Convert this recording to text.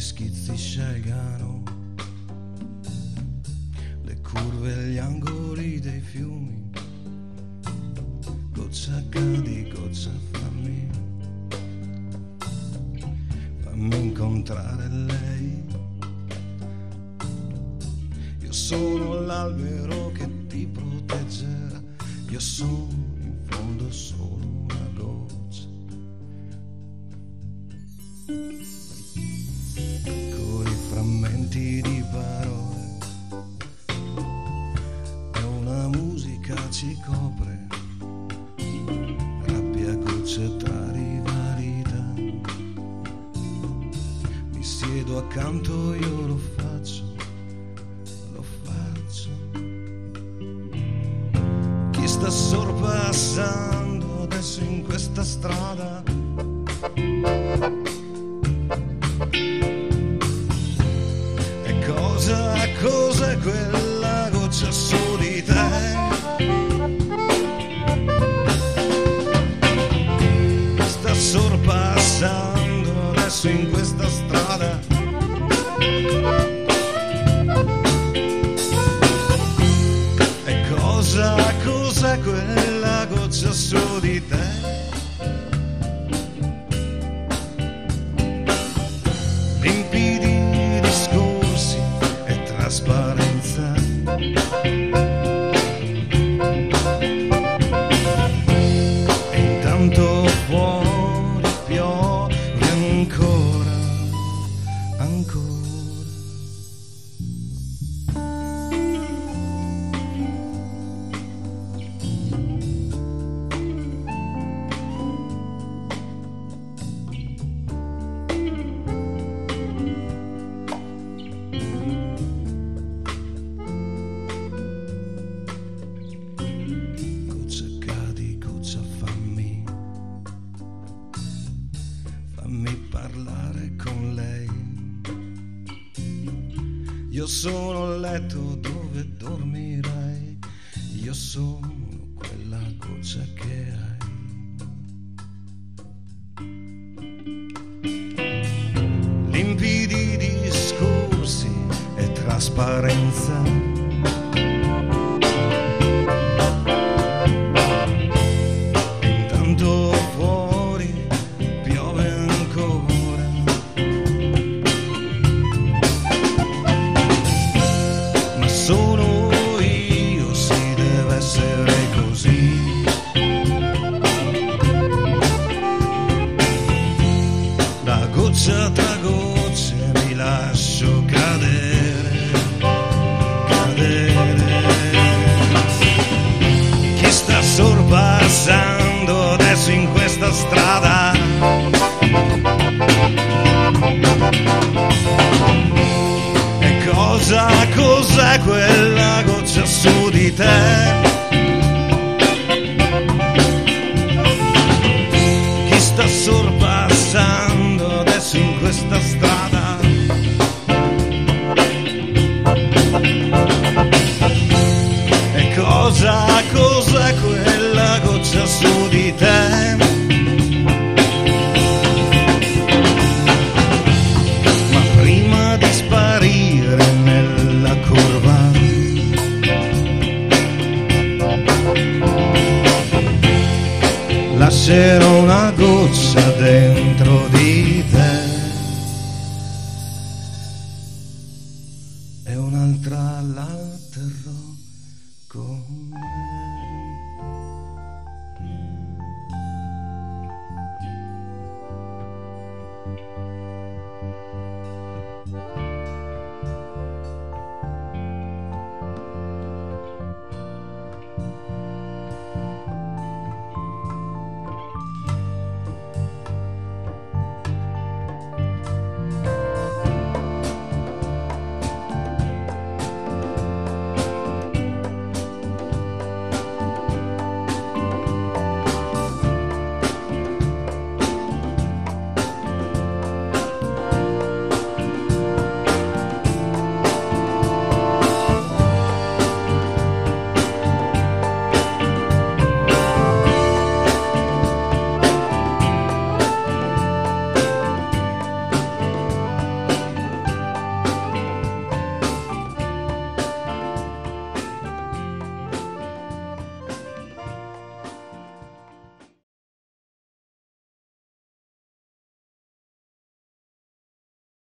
schizzi scelgano le curve e gli angoli dei fiumi. Goccia cadi, goccia fammi incontrare lei. Io sono l'albero che ti proteggerà, io sono in fondo solo una goccia. Piccoli frammenti di parole e una musica ci copre, rabbia, gocce tra rivalità. Mi siedo accanto, io lo faccio. Chi sta sorpassando adesso in questa strada? E cos'è quella goccia su di te? Sta sorpassando adesso in questa strada? E cos'è quella goccia su di te? Limpidi discorsi e trasparenza, e intanto fuori piove ancora, ancora. Fammi parlare con lei. Io sono il letto dove dormirai, io sono quella goccia che hai. Limpidi discorsi e trasparenza, sono io, si deve essere così. Da goccia tra gocce mi lascio cadere, cadere. Chi sta sorpassando adesso in questa strada? Cos'è quella goccia su di te? Chi sta sorpassando adesso in questa strada? E cos'è quella goccia su di te? Ma prima di sparire nella curva, lascerò una goccia dentro